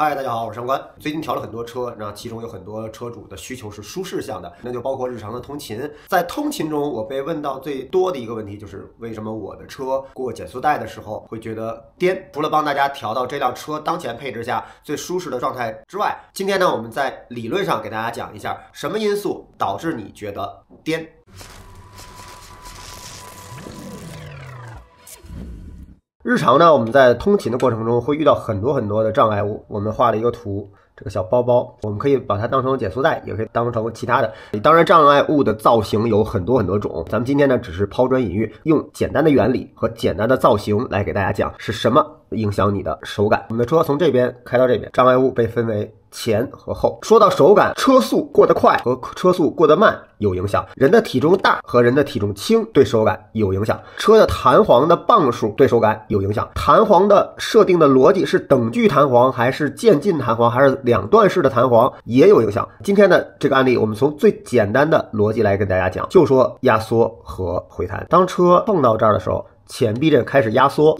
嗨，大家好，我是上官。最近调了很多车，那其中有很多车主的需求是舒适向的，那就包括日常的通勤。在通勤中，我被问到最多的一个问题就是为什么我的车过减速带的时候会觉得颠？除了帮大家调到这辆车当前配置下最舒适的状态之外，今天呢，我们在理论上给大家讲一下什么因素导致你觉得颠。日常呢，我们在通勤的过程中会遇到很多的障碍物。我们画了一个图，这个小包包，我们可以把它当成减速带，也可以当成其他的。当然，障碍物的造型有很多种。咱们今天呢，只是抛砖引玉，用简单的原理和简单的造型来给大家讲是什么影响你的手感。我们的车从这边开到这边，障碍物被分为前和后。说到手感，车速过得快和车速过得慢有影响，人的体重大和人的体重轻对手感有影响，车的弹簧的磅数对手感有影响，弹簧的设定的逻辑是等距弹簧还是渐进弹簧还是两段式的弹簧也有影响。今天的这个案例，我们从最简单的逻辑来跟大家讲，就说压缩和回弹。当车碰到这儿的时候，前避震开始压缩，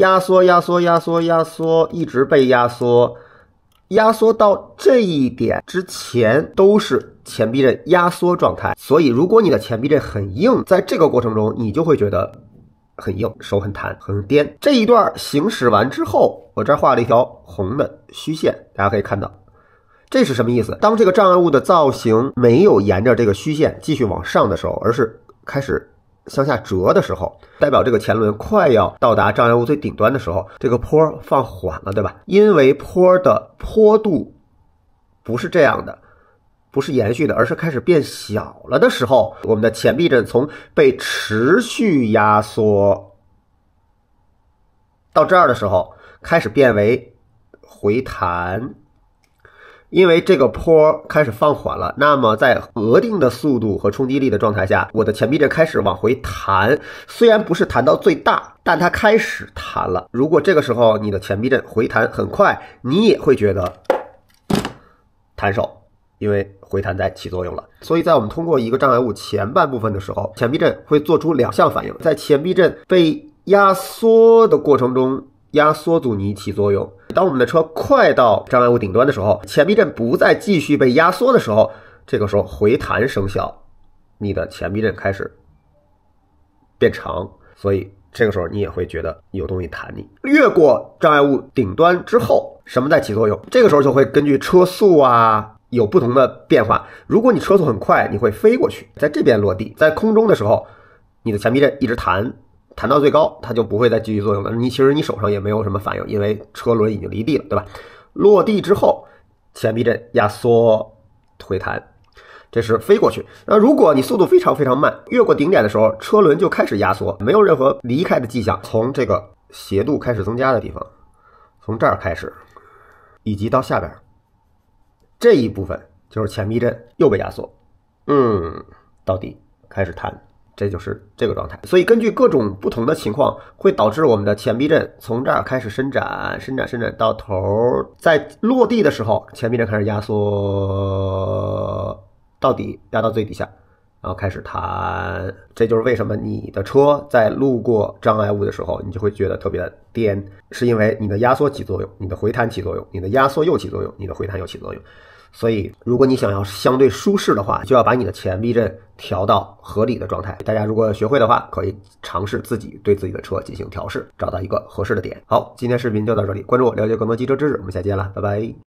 一直被压缩到这一点之前都是前避震压缩状态。所以如果你的前避震很硬，在这个过程中你就会觉得很硬，手很弹，很颠。这一段行驶完之后，我这儿画了一条红的虚线，大家可以看到这是什么意思。当这个障碍物的造型没有沿着这个虚线继续往上的时候，而是开始向下折的时候，代表这个前轮快要到达障碍物最顶端的时候，这个坡放缓了，对吧？因为坡的坡度不是这样的，不是延续的，而是开始变小了的时候，我们的前避震从被持续压缩到这儿的时候，开始变为回弹。因为这个坡开始放缓了，那么在额定的速度和冲击力的状态下，我的前避震开始往回弹，虽然不是弹到最大，但它开始弹了。如果这个时候你的前避震回弹很快，你也会觉得弹手，因为回弹在起作用了。所以在我们通过一个障碍物前半部分的时候，前避震会做出两项反应。在前避震被压缩的过程中，压缩阻尼起作用。当我们的车快到障碍物顶端的时候，前避震不再继续被压缩的时候，这个时候回弹生效，你的前避震开始变长，所以这个时候你也会觉得有东西弹你。越过障碍物顶端之后，什么在起作用？这个时候就会根据车速啊有不同的变化。如果你车速很快，你会飞过去，在这边落地。在空中的时候，你的前避震一直弹到最高，它就不会再继续作用了。其实你手上也没有什么反应，因为车轮已经离地了，对吧？落地之后，前避震压缩回弹，这是飞过去。那如果你速度非常慢，越过顶点的时候，车轮就开始压缩，没有任何离开的迹象。从这个斜度开始增加的地方，从这儿开始，以及到下边这一部分，就是前避震又被压缩，到底开始弹。这就是这个状态。所以根据各种不同的情况，会导致我们的前避震从这儿开始伸展到头，在落地的时候，前避震开始压缩到底，压到最底下，然后开始弹。这就是为什么你的车在路过障碍物的时候，你就会觉得特别的颠，是因为你的压缩起作用，你的回弹起作用，你的压缩又起作用，你的回弹又起作用。所以如果你想要相对舒适的话，就要把你的前避震调到合理的状态。大家如果学会的话，可以尝试自己对自己的车进行调试，找到一个合适的点。好，今天视频就到这里，关注我，了解更多机车知识，我们下期见了，拜拜。